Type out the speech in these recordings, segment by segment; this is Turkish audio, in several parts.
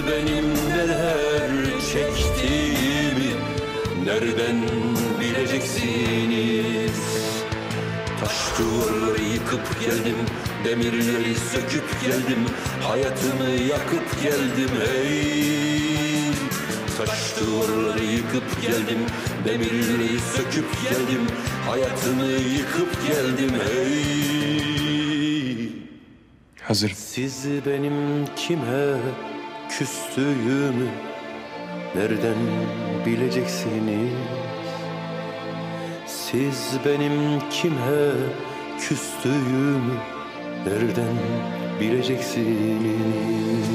benim neler çektiğimi nereden bileceksiniz? Taş duvarları yıkıp geldim, demirleri söküp geldim, hayatımı yakıp geldim hey. Taş duvarları yıkıp geldim, demirleri söküp geldim, hayatımı yıkıp geldim hey. Hazır. Siz benim kime küstüğümü nereden bileceksiniz? Siz benim kime küstüğümü nereden bileceksiniz?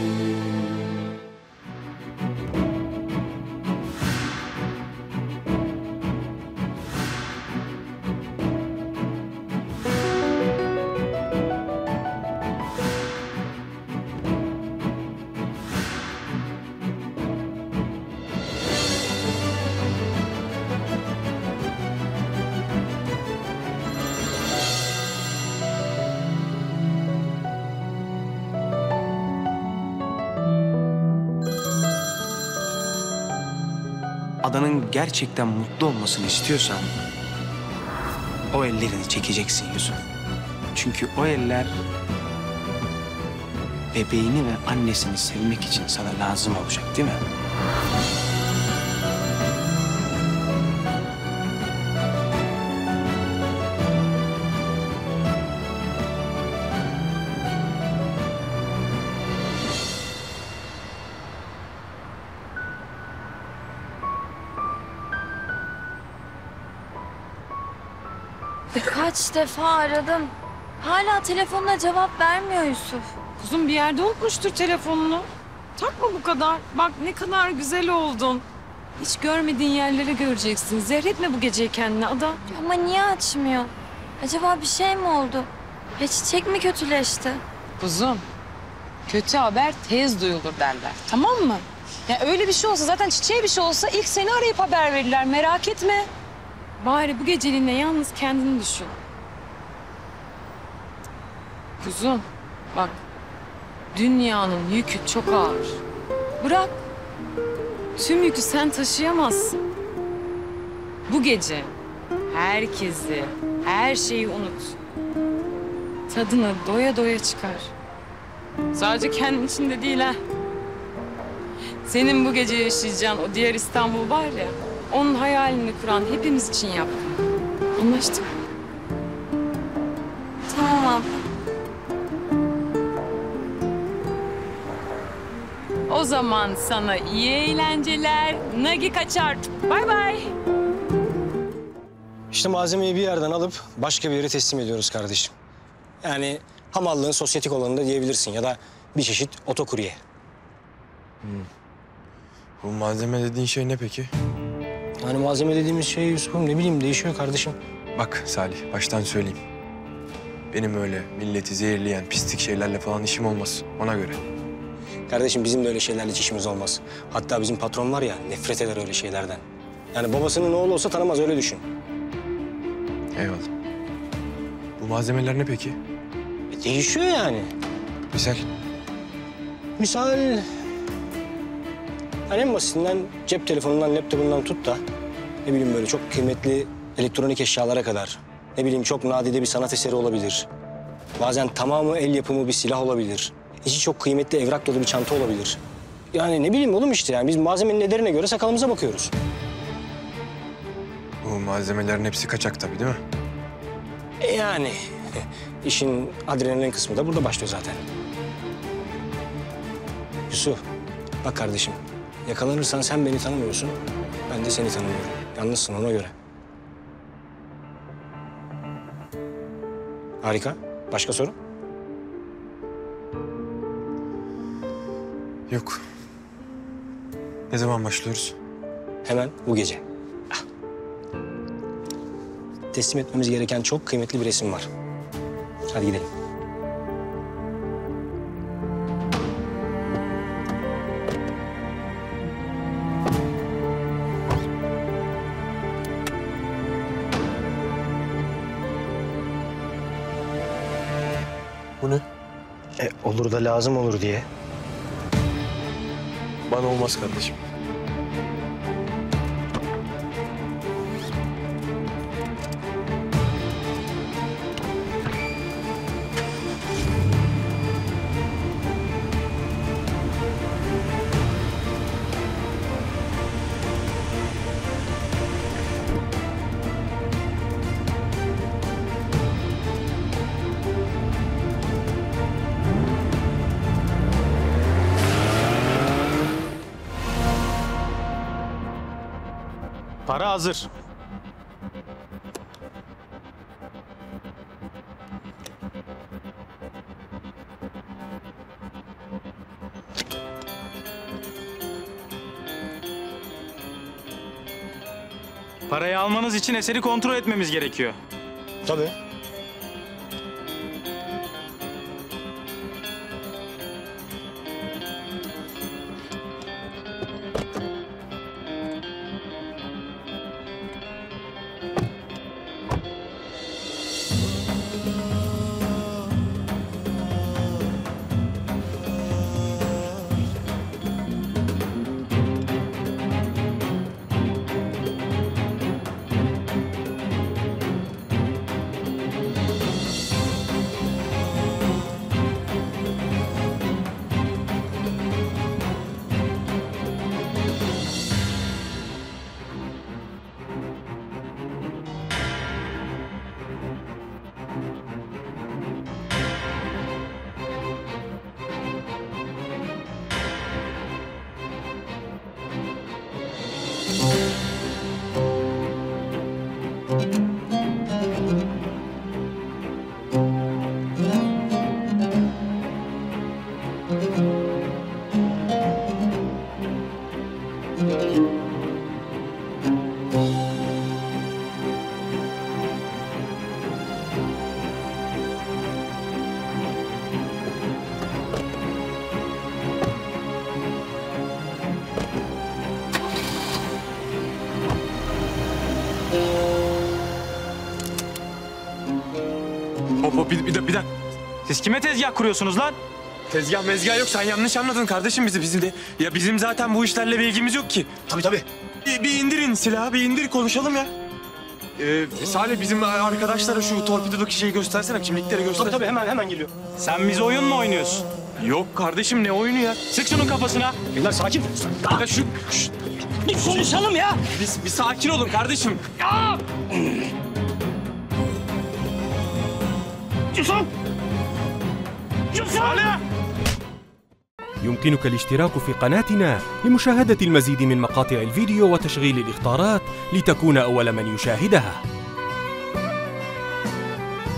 Adanın gerçekten mutlu olmasını istiyorsan o ellerini çekeceksin Yusuf. Çünkü o eller bebeğini ve annesini sevmek için sana lazım olacak, değil mi? Kaç defa aradım. Hala telefonuna cevap vermiyor Yusuf. Kuzum bir yerde unutmuştur telefonunu. Takma bu kadar. Bak ne kadar güzel oldun. Hiç görmediğin yerleri göreceksin. Zehretme bu geceyi kendine Ada. Ama niye açmıyor? Acaba bir şey mi oldu? Ya çiçek mi kötüleşti? Kuzum, kötü haber tez duyulur derler. Tamam mı? Ya öyle bir şey olsa zaten çiçeğe bir şey olsa ilk seni arayıp haber verirler. Merak etme. Bari bu geceliğine yalnız kendini düşün. Kuzum, bak dünyanın yükü çok ağır. Bırak. Tüm yükü sen taşıyamazsın. Bu gece herkesi, her şeyi unut. Tadını doya doya çıkar. Sadece kendin için de değil ha. Senin bu gece yaşayacağın o diğer İstanbul var ya, onun hayalini kuran hepimiz için yaptım. Anlaştık mı? Tamam abla. O zaman sana iyi eğlenceler. Nagi kaçar. Bay bay. İşte malzemeyi bir yerden alıp başka bir yere teslim ediyoruz kardeşim. Yani hamallığın sosyetik olanında diyebilirsin ya da bir çeşit otokurye. Bu malzeme dediğin şey ne peki? Yani malzeme dediğimiz şey Yusuf'um ne bileyim değişiyor kardeşim. Bak Salih, baştan söyleyeyim. Benim öyle milleti zehirleyen pislik şeylerle falan işim olmaz. Ona göre. Kardeşim bizim de öyle şeylerle hiç işimiz olmaz. Hatta bizim patron var ya nefret eder öyle şeylerden. Yani babasının oğlu olsa tanımaz öyle düşün. Eyvallah. Bu malzemeler ne peki? Değişiyor yani. Misal? Misal... Yani en basitinden cep telefonundan, laptopundan tut da... ne bileyim böyle çok kıymetli elektronik eşyalara kadar. Ne bileyim çok nadide bir sanat eseri olabilir. Bazen tamamı el yapımı bir silah olabilir. İçi çok kıymetli evrak dolu bir çanta olabilir. Yani ne bileyim oğlum işte yani biz malzemenin ederine göre sakalımıza bakıyoruz. Bu malzemelerin hepsi kaçak tabii değil mi? Yani işin adrenalin kısmı da burada başlıyor zaten. Yusuf, bak kardeşim. Yakalanırsan sen beni tanımıyorsun, ben de seni tanımıyorum. Yalnızsın ona göre. Harika. Başka soru? Yok. Ne zaman başlıyoruz? Hemen bu gece. Ah. Teslim etmemiz gereken çok kıymetli bir resim var. Hadi gidelim. Bu ne? Olur da lazım olur diye. Bana olmaz kardeşim. Para hazır. Parayı almanız için eseri kontrol etmemiz gerekiyor. Tabii. Hop bir dakika. Siz kime tezgah kuruyorsunuz lan? Tezgah mezgah yok. Sen yanlış anladın kardeşim bizi. Bizim de. Ya bizim zaten bu işlerle bir ilgimiz yok ki. Tabii. Bir indirin silahı, bir indir konuşalım ya. Salih bizim arkadaşlara şu torpidodaki şeyi göstersene, kimlikleri göster. Tabii hemen geliyor. Sen bize oyun mu oynuyorsun? Yok kardeşim ne oyunu ya? Sık şunun kafasına. Beyler sakin. Ya Bir konuşalım ya. bir sakin olun kardeşim. يمكنك الاشتراك في قناتنا لمشاهدة المزيد من مقاطع الفيديو وتشغيل الإخطارات لتكون أول من يشاهدها.